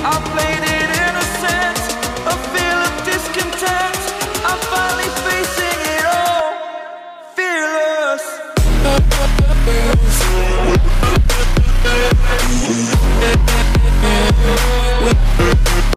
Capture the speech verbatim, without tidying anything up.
I played it innocent, a feel of discontent. I'm finally facing it all, fearless.